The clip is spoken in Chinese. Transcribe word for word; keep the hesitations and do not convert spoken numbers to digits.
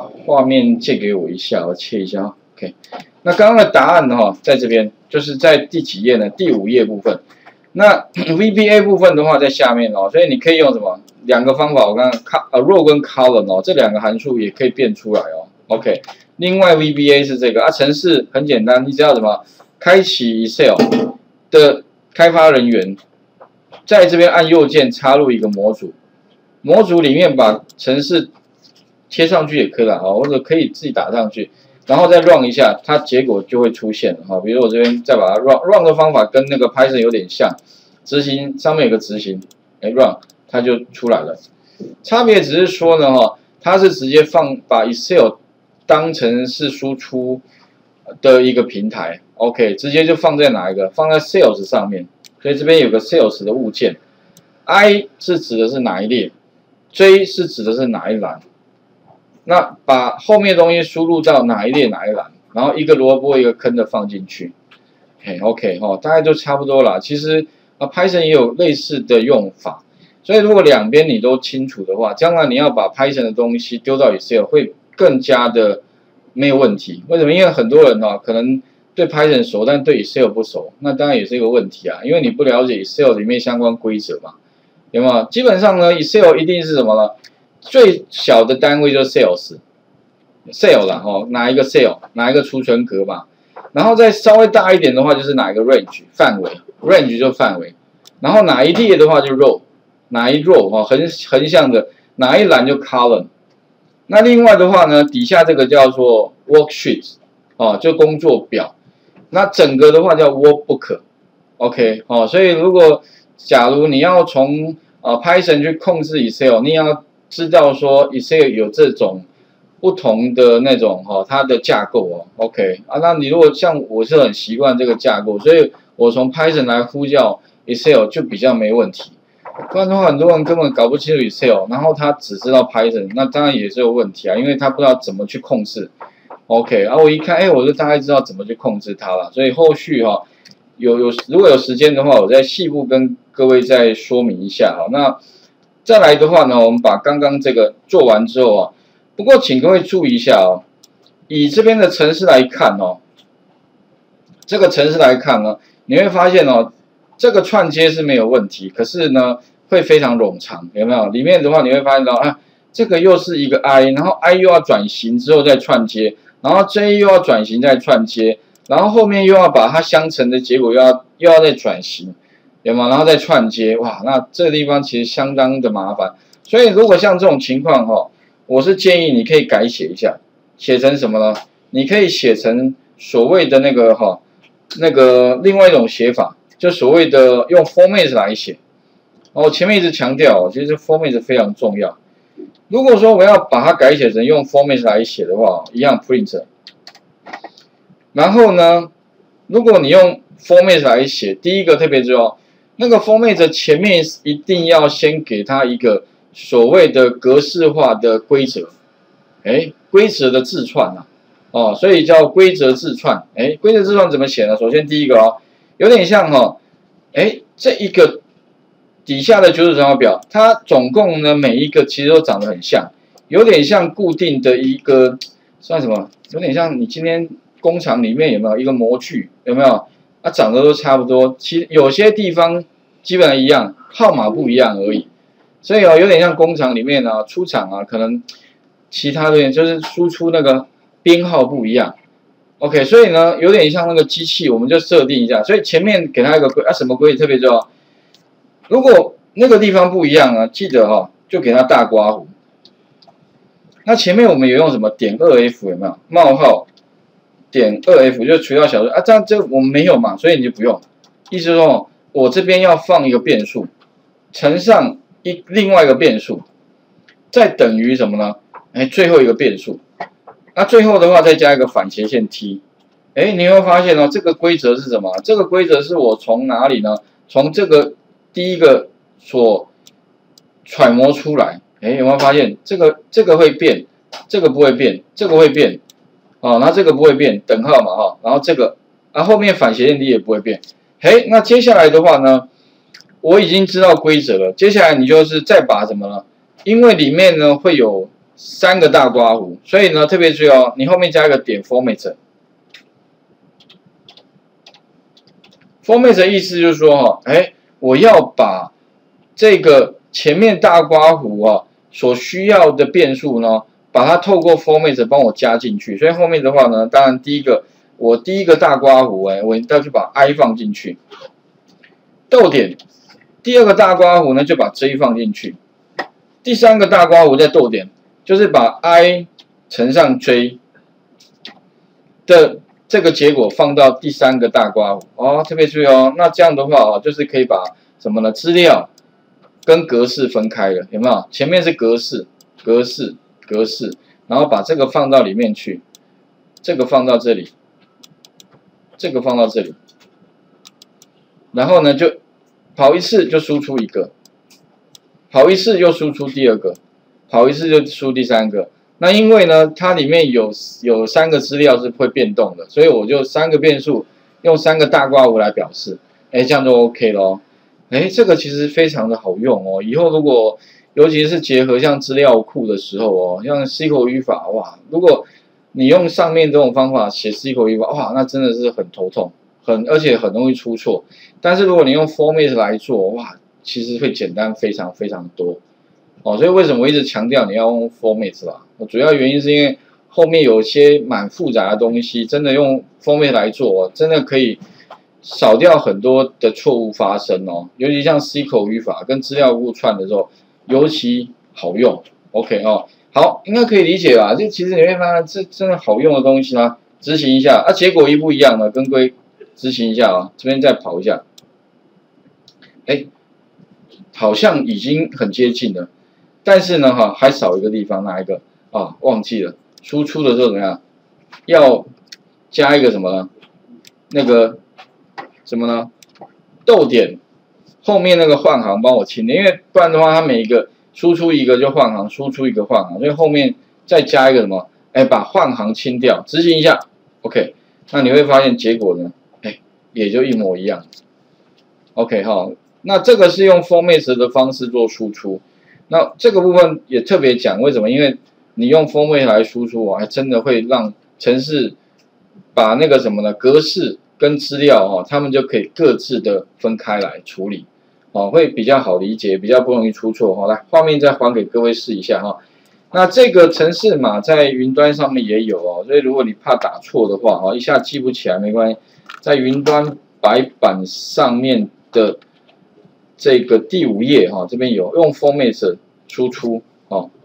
画面借给我一下，我切一下 OK， 那刚刚的答案哈，在这边就是在第几页呢？第五页部分。那 V B A 部分的话在下面哦，所以你可以用什么两个方法？我刚刚 a row 跟 column 哦，这两个函数也可以变出来哦。OK， 另外 V B A 是这个啊，程式很简单，你只要什么开启 Excel 的开发人员，在这边按右键插入一个模组，模组里面把程式贴上去也可以了啊，或者可以自己打上去。然后再 run 一下，它结果就会出现了哈。比如我这边再把它 run run 的方法跟那个 Python 有点像，执行上面有个执行，哎 run 它就出来了。差别只是说呢哈，它是直接放把 Excel 当成是输出的一个平台 ，OK， 直接就放在哪一个？放在 Sales 上面。所以这边有个 Sales 的物件 ，I 是指的是哪一列 ，J 是指的是哪一栏。那把后面的东西输入到哪一列哪一栏，然后一个萝卜一个坑的放进去，嘿 ，OK 哈、哦，大概就差不多了。其实啊 ，Python 也有类似的用法，所以如果两边你都清楚的话，将来你要把 Python 的东西丢到 Excel 会更加的没有问题。为什么？因为很多人哈、哦、可能对 Python 熟，但对 Excel 不熟，那当然也是一个问题啊，因为你不了解 Excel 里面相关规则嘛，有没有？基本上呢 ，Excel 一定是什么呢？最小的单位就是 sales，sale 啦哈，哪一个 sale， 哪一个储存格嘛，然后再稍微大一点的话就是哪一个 range 范围 ，range 就范围，然后哪一列的话就 row， 哪一 row 哈横横向的哪一栏就 column， 那另外的话呢，底下这个叫做 worksheet 哦，就工作表，那整个的话叫 workbook，OK 哦，所以如果假如你要从呃 Python 去控制 Excel， 你要知道说 Excel 有这种不同的那种哈、哦，它的架构哦 ，OK 啊，那你如果像我是很习惯这个架构，所以我从 Python 来呼叫 Excel 就比较没问题。不然的话，很多人根本搞不清楚 Excel， 然后他只知道 Python， 那当然也是有问题啊，因为他不知道怎么去控制。OK， 然、啊、后我一看，哎，我就大概知道怎么去控制它了。所以后续哈、哦，有有如果有时间的话，我再细部跟各位再说明一下哈。那再来的话呢，我们把刚刚这个做完之后啊，不过请各位注意一下哦，以这边的程式来看哦，这个程式来看呢，你会发现哦，这个串接是没有问题，可是呢会非常冗长，有没有？里面的话你会发现到啊，这个又是一个 I， 然后 I 又要转型之后再串接，然后 J 又要转型再串接，然后后面又要把它相乘的结果又要又要再转型。有吗？然后再串接，哇，那这个地方其实相当的麻烦。所以如果像这种情况哈、哦，我是建议你可以改写一下，写成什么呢？你可以写成所谓的那个哈、哦，那个另外一种写法，就所谓的用 format 来写。我前面一直强调，其实 format 非常重要。如果说我要把它改写成用 format 来写的话，一样 print。然后呢，如果你用 format 来写，第一个特别重要。那个 format 前面一定要先给它一个所谓的格式化的规则，哎，规则的字串啊，哦，所以叫规则字串，哎，规则字串怎么写呢？首先第一个哦，有点像哈、哦，哎，这一个底下的九组乘法表，它总共呢每一个其实都长得很像，有点像固定的一个算什么？有点像你今天工厂里面有没有一个模具？有没有？它、啊、长得都差不多，其有些地方基本上一样，号码不一样而已。所以哦，有点像工厂里面啊，出厂啊，可能其他的就是输出那个编号不一样。OK， 所以呢，有点像那个机器，我们就设定一下。所以前面给它一个规啊，什么规则特别重要？如果那个地方不一样啊，记得哈、哦，就给它大刮胡。那前面我们有用什么点二 F 有没有？冒号。点二 F 就除掉小数啊，这样这我们没有嘛，所以你就不用。意思说，我这边要放一个变数，乘上一另外一个变数，再等于什么呢？哎，最后一个变数。那最后的话再加一个反斜线 t。哎，你会发现哦，这个规则是什么？这个规则是我从哪里呢？从这个第一个所揣摩出来。哎，有没有发现这个这个会变，这个不会变，这个会变。哦，那这个不会变，等号嘛哈、哦，然后这个，啊后面反斜线 t 也不会变。嘿，那接下来的话呢，我已经知道规则了，接下来你就是再把什么呢？因为里面呢会有三个大刮弧，所以呢特别注意哦，你后面加一个点 format。format 的意思就是说哈，哎，我要把这个前面大刮弧啊所需要的变数呢，把它透过 format 帮我加进去。所以后面的话呢，当然第一个我第一个大刮弧，哎，我要去把 i 放进去，逗点。第二个大刮弧呢，就把 j 放进去。第三个大刮弧再逗点，就是把 i 乘上 j 的这个结果放到第三个大刮弧哦，特别注意哦。那这样的话哦，就是可以把什么呢？资料跟格式分开了，有没有？前面是格式，格式，格式，然后把这个放到里面去，这个放到这里，这个放到这里，然后呢就跑一次就输出一个。跑一次又输出第二个，跑一次就输第三个。那因为呢，它里面有有三个资料是会变动的，所以我就三个变数用三个大刮弧来表示，哎，这样就 OK 咯。哎，这个其实非常的好用哦。以后如果尤其是结合像资料库的时候哦，像 S Q L 语法哇，如果你用上面这种方法写 S Q L 语法哇，那真的是很头痛，很而且很容易出错。但是如果你用 format 来做哇，其实会简单非常非常多，哦，所以为什么我一直强调你要用 format 啦？我主要原因是因为后面有一些蛮复杂的东西，真的用 format 来做，真的可以少掉很多的错误发生哦。尤其像 S Q L 语法跟资料库串的时候，尤其好用。OK 哦，好，应该可以理解吧？这其实你会发现这真的好用的东西呢，执行一下，啊，结果一不一样呢？跟各位执行一下啊，这边再跑一下，哎。好像已经很接近了，但是呢，哈，还少一个地方，哪一个啊？忘记了。输出的时候怎么样？要加一个什么呢？那个什么呢？逗点后面那个换行帮我清点，因为不然的话，它每一个输出一个就换行，输出一个换行，所以后面再加一个什么？哎，把换行清掉，执行一下 ，OK。那你会发现结果呢？哎，也就一模一样。OK 哈。那这个是用 format 的方式做输出，那这个部分也特别讲为什么？因为你用 format 来输出哦，还真的会让程式把那个什么呢？格式跟资料哈，他们就可以各自的分开来处理，哦，会比较好理解，比较不容易出错哈。来，画面再还给各位试一下哈。那这个程式码在云端上面也有哦，所以如果你怕打错的话哦，一下记不起来没关系，在云端白板上面的。这个第五页哈，这边有用 format 输出哦，